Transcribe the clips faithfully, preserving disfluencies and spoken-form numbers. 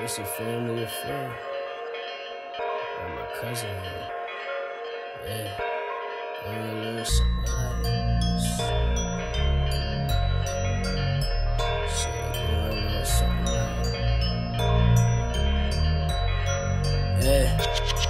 It's a family affair. Got my cousin here. Yeah. Going a little something like this. Shit, going a little something like Yeah.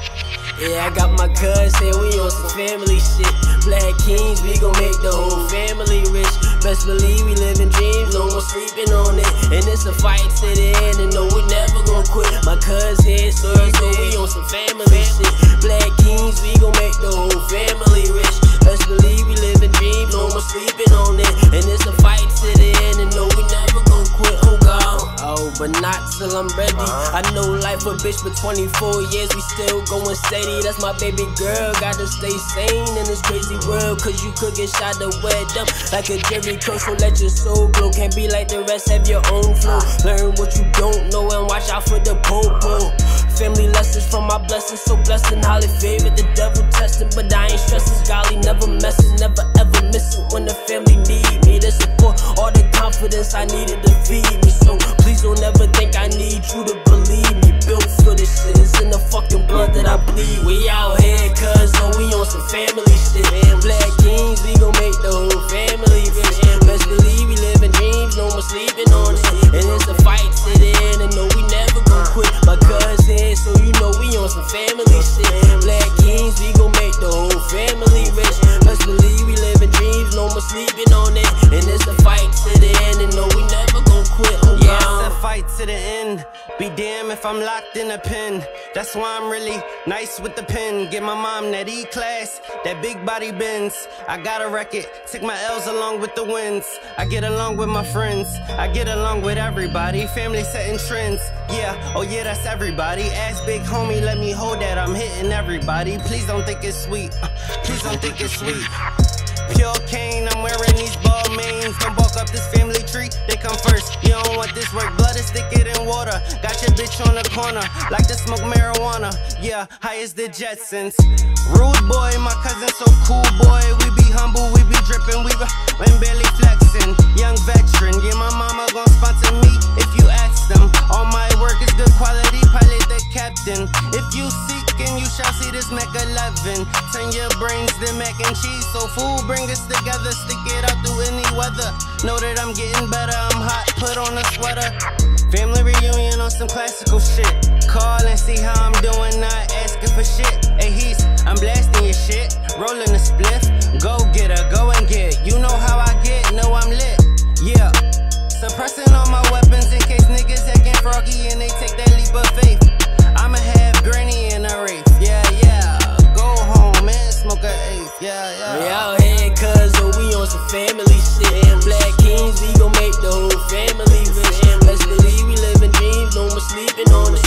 Yeah, I got my cousin, we on some family shit. Black Kings, we gon' make the whole family rich. Best believe we living dreams, no more sleeping on it. And it's a fight to the end, and no, we never gon' quit. My cousin here, so, so we on some family shit. Black Kings, we gon' make the whole family rich. Best believe we living dreams, no more sleeping on it. And it's a fight to the end, and no, we never gon' quit. Oh God, oh, but not till I'm ready. I know life a bitch, but twenty-four years we still going steady. That's my baby girl, gotta stay sane in this crazy world, cause you could get shot to wed up like a Jerry Curl. So let your soul glow, can't be like the rest, have your own flow. Learn what you don't know and watch out for the popo. Family lessons from my blessings, so blessed and highly favored. The devil testing, but I ain't stressing. Golly, never messing, never ever missing. When the family need me to support, all the confidence I needed to feed me. So please don't ever think I need you to believe me. Built for this shit, it's in the fucking blood that I bleed. We out here, cuz oh, we on some family shit. Black Kings, we gon' make the whole family rich. Best believe we living dreams, no more sleeping on it. And it's a fight to the end, and no, we never gon' quit. My cousin, so you know we on some family shit. Black Kings, we gon' make the whole family rich. Best believe we living dreams, no more sleeping on it. And it's a fight to the end, and no, we never gon' quit. Oh, yeah, it's a fight to the end. Be damn if I'm locked in a pen. That's why I'm really nice with the pen. Get my mom that E-class, that big body Benz. I got a record, take my L's along with the wins. I get along with my friends, I get along with everybody. Family setting trends, yeah, oh yeah, that's everybody. Ask big homie, let me hold that, I'm hitting everybody. Please don't think it's sweet, please don't think it's sweet. Pure cane, I'm wearing these ball mains. Don't bulk up this family tree, they come first. You don't want this work, blood is thicker than water. Got your bitch on the corner, like to smoke marijuana. Yeah, high as the Jetsons. Rude boy, my cousin so cool boy. We be humble, we be dripping, we be and barely flexing. Young veteran, yeah, my mama gon' sponsor me if you ask them. All my work is good quality, pilot the captain. If you seek and you shall see this Mac eleven. Turn your brains to mac and cheese, so food bring us together, stick it out through any weather. Know that I'm getting better, I'm hot, put on a sweater. Family reunion on some classical shit. Call and see how I'm doing, not asking for shit. Hey, he's, I'm blasting your shit, rolling a spliff. Go get her, go and get. You know how I get, know I'm lit. Yeah, suppressing all my weapons in case niggas acting froggy and they take that leap of faith. I'ma have granny in a race, yeah, yeah. Go home and smoke a eighth, yeah, yeah. We out here, cuz oh, we on some family shit. Black Kings, we gon' make the whole family rich. Best believe we living dreams, no more sleeping on it.